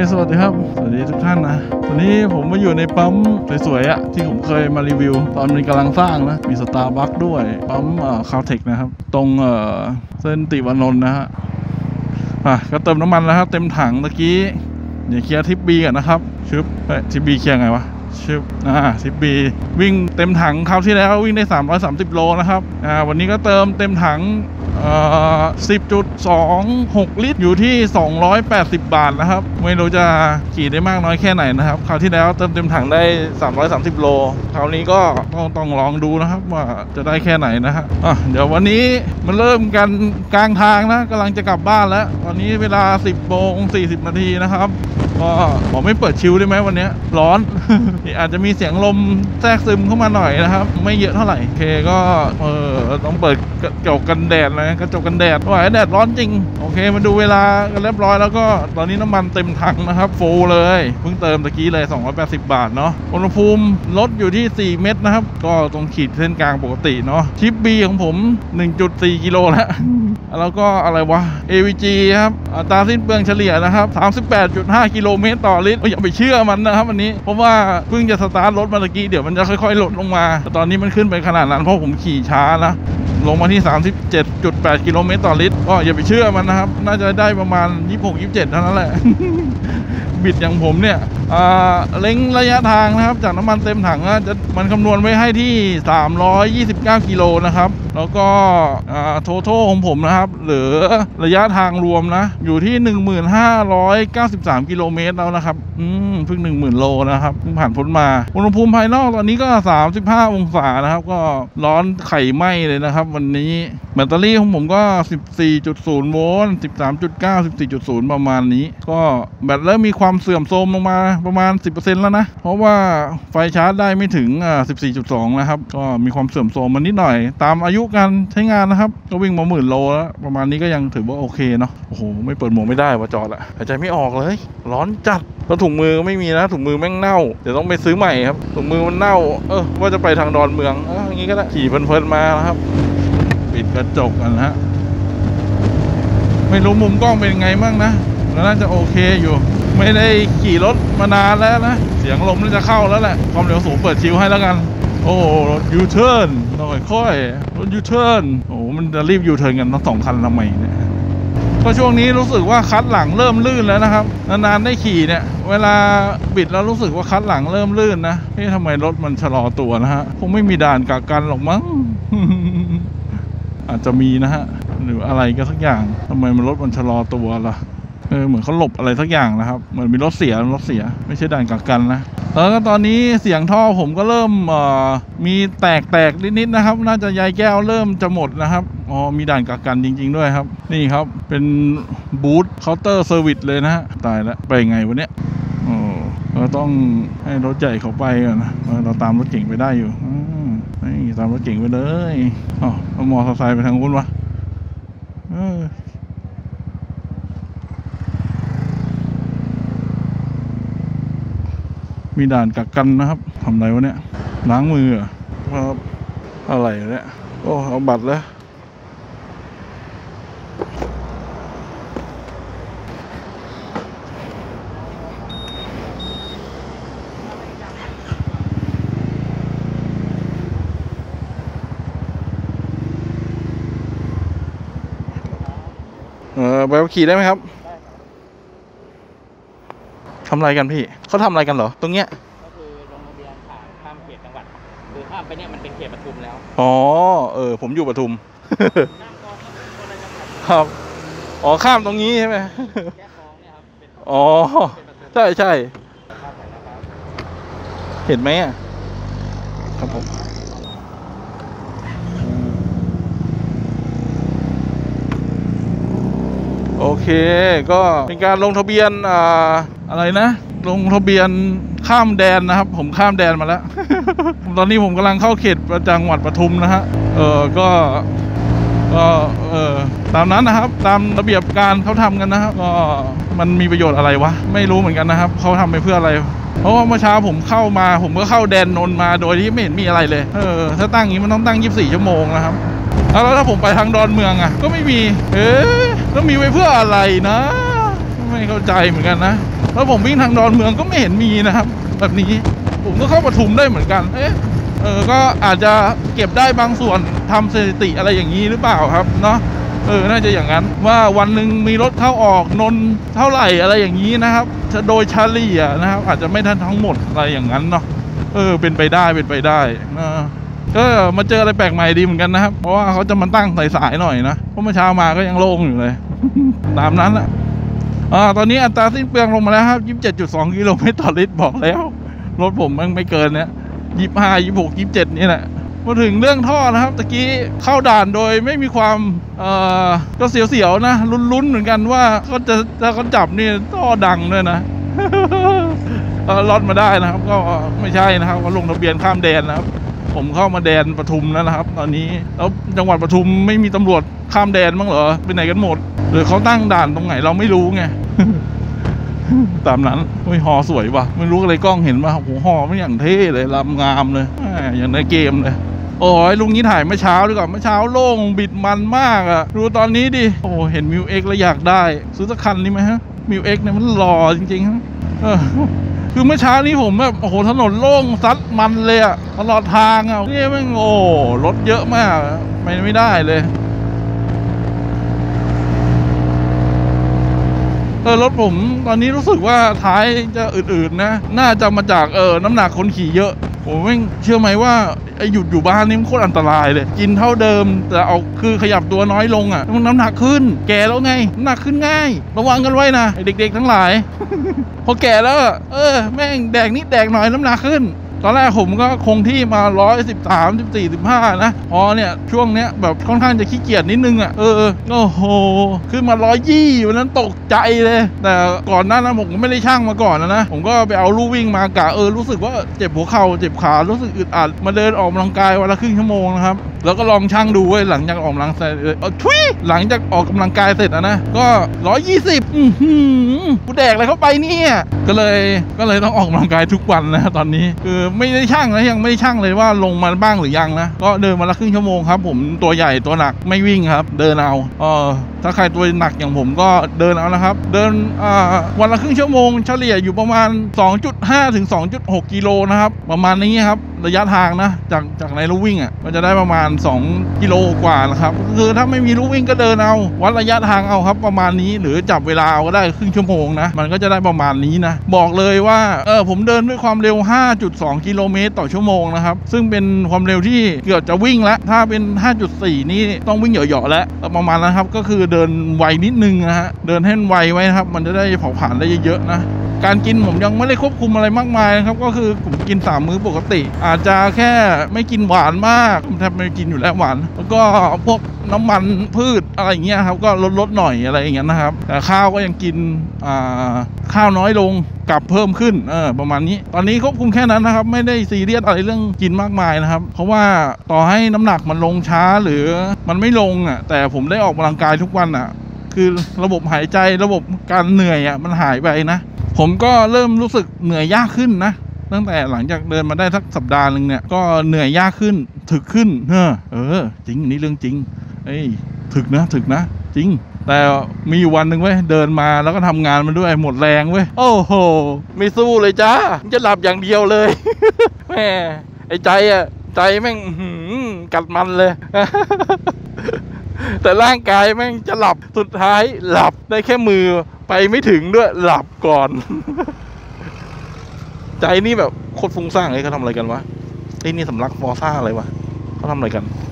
สวัสดีครับสวัสดีทุกท่านนะตอนนี้ผมมาอยู่ในปั๊มสวยๆอะที่ผมเคยมารีวิวตอนมันกำลังสร้างนะมีสตาร์บัคด้วยปั๊มคาวเทคนะครับตรงเส้นติวานนท์นะฮะก็เติมน้ำมันแล้วครับเต็มถังตะกี้เดี๋ยวเคลียร์ทิปบีกันนะครับชึบทิปบีเคลียร์ไงวะชิปทิปบีวิ่งเต็มถังคราวที่แล้ววิ่งได้330โลนะครับวันนี้ก็เติมเต็มถัง10.26 ลิตรอยู่ที่280 บาทนะครับไม่รู้จะขี่ได้มากน้อยแค่ไหนนะครับคราวที่แล้วเติมเต็มถังได้330โลคราวนี้ก็ต้องลองดูนะครับว่าจะได้แค่ไหนนะฮะเดี๋ยววันนี้มันเริ่มกันกลางทางนะกำลังจะกลับบ้านแล้วตอนนี้เวลา 10:40 นาทีนะครับก็ผมไม่เปิดชิลได้ไหมวันนี้ร้อน อาจจะมีเสียงลมแทรกซึมเข้ามาหน่อยนะครับไม่เยอะเท่าไหร่โอเคก็ต้องเปิดกระจกกันแดดนะกระจกกันแดดว่าแดดร้อนจริงโอเคมาดูเวลากันเรียบร้อยแล้วก็ตอนนี้น้ำมันเต็มถังนะครับฟูลเลยเพิ่งเติมตะกี้เลย280 บาทเนาะอุณหภูมิลดอยู่ที่4 เมตรนะครับก็ตรงขีดเส้นกลางปกติเนาะชิปบีของผม 1.4 กิโลแล้วก็อะไรวะ AVG ครับอัตราสิ้นเปลืองเฉลี่ยนะครับ 38.5 กิโลเมตรต่อลิตรอย่าไปเชื่อมันนะครับวันนี้เพราะว่าเพิ่งจะสตาร์ทรถมาตะกี้เดี๋ยวมันจะค่อยๆลดลงมาแต่ตอนนี้มันขึ้นไปขนาดนั้นเพราะผมขี่ช้านะลงมาที่ 37.8 กิโลเมตรต่อลิตรก็อย่าไปเชื่อมันนะครับน่าจะได้ประมาณ 26-27 เท่านั้นแหละ บิดอย่างผมเนี่ยเล็งระยะทางนะครับจากน้ำมันเต็มถังมันคำนวณไว้ให้ที่329 กิโลนะครับแล้วก็โททของผมนะครับหรือระยะทางรวมนะอยู่ที่ 1593 กิโลเมตรแล้วนะครับเพิ่ง 10,000 โลนะครับเพิ่งผ่านพ้นมาอุณหภูมิภายนอกตอนนี้ก็35 องศานะครับก็ร้อนไข่ไหม้เลยนะครับวันนี้แบตเตอรี่ของผมก็ 14.0 โวลต์ 13.9 14.0 ประมาณนี้ก็แบตเริ่มมีความเสื่อมโทรมลงมาประมาณ 10% แล้วนะเพราะว่าไฟชาร์จได้ไม่ถึง14.2 นะครับก็มีความเสื่อมโทรมมานิดหน่อยตามอายุการใช้งานนะครับก็วิ่งมา10,000 โลแล้วประมาณนี้ก็ยังถือว่าโอเคเนาะโอ้โหไม่เปิดหมวกไม่ได้ว่าจอดละหายใจไม่ออกเลยร้อนจัดแล้วถุงมือไม่มีนะถุงมือแม่งเน่าเดี๋ยวต้องไปซื้อใหม่ครับถุงมือมันเน่าว่าจะไปทางดอนเมืองอย่างงี้ก็ได้ขี่เพลินๆมานะครับปิดกระจกกันฮะไม่รู้มุมกล้องเป็นไงบ้างนะน่าจะโอเคอยู่ไม่ได้ขี่รถมานานแล้วนะเสียงลมน่าจะเข้าแล้วแหละความเร็วสูงเปิดชิลให้แล้วกันโอ้รถยูเทิร์นหน่อยค่อยรถยูเทิร์นโอ้มันจะรีบยูเทิร์นกันทั้ง2 คันทำไมเนี่ยก็ช่วงนี้รู้สึกว่าคัดหลังเริ่มลื่นแล้วนะครับนานๆได้ขี่เนี่ยเวลาบิดแล้วรู้สึกว่าคัดหลังเริ่มลื่นนะทำไมรถมันชะลอตัวนะฮะคงไม่มีด่านกักกันหรอกมั้ง อาจจะมีนะฮะหรืออะไรก็สักอย่างทำไมรถมันชะลอตัวล่ะเหมือนเขาหลบอะไรสักอย่างนะครับเหมือนมีรถเสียไม่ใช่ด่านกักกันนะแล้วก็ตอนนี้เสียงท่อผมก็เริ่มมีแตกนิดๆนะครับน่าจะใยแก้วเริ่มจะหมดนะครับมีด่านกักกันจริงๆด้วยครับนี่ครับเป็นบูธเคาน์เตอร์เซอร์วิสเลยนะฮะตายแล้วไปไงวะเนี้ยเราต้องให้รถใหญ่เขาไปก่อนนะเราตามรถเก่งไปได้อยู่นี่ตามรถเก่งไปเลยเอามอเตอร์ไซค์ไปทางนู้นวะมีด่านกักกันนะครับทำไรวะเนี่ยล้างมือครับอะไรเนี่ยเอาบัตรแล้วไปขี่ได้ไหมครับทำอะไรกันพี่เขาทำอะไรกันเหรอตรงเนี้ยก็คือลงทะเบียนข้ามเขตจังหวัดคือข้ามไปเนี่ยมันเป็นเขตปทุมแล้วผมอยู่ปทุมครับข้ามตรงนี้ใช่ไหมแค่คลองเนี่ยครับใช่เห็นไหมครับผมโอเคก็เป็นการลงทะเบียนอะไรนะลงทะเบียนข้ามแดนนะครับผมข้ามแดนมาแล้ว ตอนนี้ผมกำลังเข้าเขตจังหวัดปทุมนะฮะก็ตามนั้นนะครับตามระเบียบการเขาทำกันนะครับก็มันมีประโยชน์อะไรวะไม่รู้เหมือนกันนะครับเขาทำไปเพื่ออะไรเพราะว่าเมื่อเช้าผมเข้ามาผมก็เข้าแดนนนท์มาโดยที่ไม่เห็นมีอะไรเลยถ้าตั้งอย่างนี้มันต้องตั้ง24 ชั่วโมงนะครับแล้วถ้าผมไปทางดอนเมืองก็ไม่มีแล้วมีไว้เพื่ออะไรนะไม่เข้าใจเหมือนกันนะแล้วผมวิ่งทางดอนเมืองก็ไม่เห็นมีนะครับแบบนี้ผมก็เข้าปทุมได้เหมือนกันก็อาจจะเก็บได้บางส่วนทำสถิติอะไรอย่างนี้หรือเปล่าครับเนาะน่าจะอย่างนั้นว่าวันหนึ่งมีรถเข้าออกนนเท่าไหร่อะไรอย่างนี้นะครับโดยเฉลี่ยนะครับอาจจะไม่ทันทั้งหมดอะไรอย่างนั้นเนาะเป็นไปได้ก็มาเจออะไรแปลกใหม่ดีเหมือนกันนะครับเพราะว่าเขาจะมาตั้งสายๆหน่อยนะเพราะเมื่อเช้ามาก็ยังโล่งอยู่เลย ตามนั้นแหละตอนนี้อัตราสิ้นเปลืองลงมาแล้วครับ 27.2 กิโลเมตรต่อลิตรบอกแล้วรถผมมันไม่เกินเนี่ย25 26 27นี่แหละมาถึงเรื่องท่อนะครับตะกี้เข้าด่านโดยไม่มีความก็เสียวๆนะลุ้นๆเหมือนกันว่าเขาจับนี่ท่อดังด้วยนะรอดมาได้นะครับก็ไม่ใช่นะครับก็ลงทะเบียนข้ามแดนนะครับผมเข้ามาแดนปทุมแล้วนะครับตอนนี้แล้วจังหวัดปทุมไม่มีตำรวจข้ามแดนบ้างเหรอไปไหนกันหมดหรือเขาตั้งด่านตรงไหนเราไม่รู้ไง ตามนั้นหอสวยว่ะไม่รู้อะไรกล้องเห็นป่ะโอ้โหหอไม่อย่างเท่เลยลำงามเลยอย่างในเกมเลยโอ้ยลุงนี้ถ่ายเมื่อเช้าดีกว่าเมื่อเช้าโล่งบิดมันมากอ่ะดูตอนนี้ดิโอ้เห็นมิวเอ็กแล้วอยากได้ซื้อสักคันนี้ไหมฮะมิวเอ็กเนี่ยมันหล่อจริงๆฮะคือเมื่อเช้านี้ผมแบบโอ้โหถนนโล่งซัดมันเลยอ่ะตลอดทางอ่ะนี่แม่งโอ้รถเยอะมากไม่ได้เลยรถผมตอนนี้รู้สึกว่าท้ายจะอืดๆนะน่าจะมาจากน้ำหนักคนขี่เยอะผมไม่เชื่อไหมว่าไอ้หยุดอยู่บ้านนี่มันโคตรอันตรายเลยกินเท่าเดิมแต่เอาคือขยับตัวน้อยลงอ่ะมันน้ำหนักขึ้นแก่แล้วไงน้ำหนักขึ้นง่ายระวังกันไว้นะไอ้เด็กๆทั้งหลาย พอแก่แล้วแม่งแดกนิดแดกหน่อยน้ำหนักขึ้นตอนแรกผมก็คงที่มา113 14 15นะพอเนี่ยช่วงเนี้ยแบบค่อนข้างจะขี้เกียจนิดนึงอ่ะโอ้โหขึ้นมา120วันนั้นตกใจเลยแต่ก่อนหน้านั้นผมก็ไม่ได้ชั่งมาก่อนนะผมก็ไปเอาลู่วิ่งมากะรู้สึกว่าเจ็บหัวเข่าเจ็บขารู้สึกอึดอัดมาเดินออกกำลังกายวันละครึ่งชั่วโมงนะครับแล้วก็ลองชั่งดูหลังจากออกกำลังกายหลังจากออกกำลังกายเสร็จนะก็120กูแดกอะไรเข้าไปเนี่ยก็เลยต้องออกกำลังกายทุกวันนะตอนนี้คือไม่ได้ชั่งนะยังไม่ได้ชั่งเลยว่าลงมาบ้างหรือยังนะก็เดินมาละครึ่งชั่วโมงครับผมตัวใหญ่ตัวหนักไม่วิ่งครับเดินเอาถ้าใครตัวหนักอย่างผมก็เดินเอานะครับเดินวันละครึ่งชั่วโมงเฉลี่ยอยู่ประมาณ 2.5 ถึง 2.6 กิโลนะครับประมาณนี้ครับระยะทางนะจากในลู่วิ่งก็จะได้ประมาณ2กิโลกว่านะครับคือถ้าไม่มีลู่วิ่งก็เดินเอาวัดระยะทางเอาครับประมาณนี้หรือจับเวลาเอาก็ได้ครึ่งชั่วโมงนะมันก็จะได้ประมาณนี้นะบอกเลยว่าผมเดินด้วยความเร็ว 5.2 กิโลเมตรต่อชั่วโมงนะครับซึ่งเป็นความเร็วที่เกือบจะวิ่งแล้วถ้าเป็น 5.4 นี่ต้องวิ่งเหยาะๆแล้วประมาณนั้นครับก็คือเดินไวนิดนึงนะฮะเดินให้ไวไว้นะครับมันจะได้เผาผลาญได้เยอะๆนะการกินผมยังไม่ได้ควบคุมอะไรมากมายนะครับก็คือผมกิน3มื้อปกติอาจจะแค่ไม่กินหวานมากแทบไม่กินอยู่แล้วหวานแล้วก็พวกน้ำมันพืชอะไรอย่างเงี้ยครับก็ลดหน่อยอะไรอย่างเงี้ยนะครับแต่ข้าวก็ยังกินข้าวน้อยลงกับเพิ่มขึ้นประมาณนี้ตอนนี้ควบคุมแค่นั้นนะครับไม่ได้ซีเรียสอะไรเรื่องกินมากมายนะครับเพราะว่าต่อให้น้ำหนักมันลงช้าหรือมันไม่ลงแต่ผมได้ออกกำลังกายทุกวันคือระบบหายใจระบบการเหนื่อยมันหายไปนะผมก็เริ่มรู้สึกเหนื่อยยากขึ้นนะตั้งแต่หลังจากเดินมาได้สักสัปดาห์นึงเนี่ยก็เหนื่อยยากขึ้นถึกขึ้นจริงนี่เรื่องจริงถึกนะจริงแต่มีอยู่วันหนึ่งเว้ยเดินมาแล้วก็ทำงานมันด้วยหมดแรงเว้ยโอ้โหไม่สู้เลยจ้าจะหลับอย่างเดียวเลย แม่ไอ้ใจแม่งกัดมันเลย แต่ร่างกายแม่งจะหลับสุดท้ายหลับได้แค่มือไปไม่ถึงด้วยหลับก่อน ใจนี่แบบโคตรฟุ้งซ่านเลยเขาทำอะไรกันวะไอ้นี่สำลักฟอร์ซ่าอะไรวะเขาทำอะไรกัน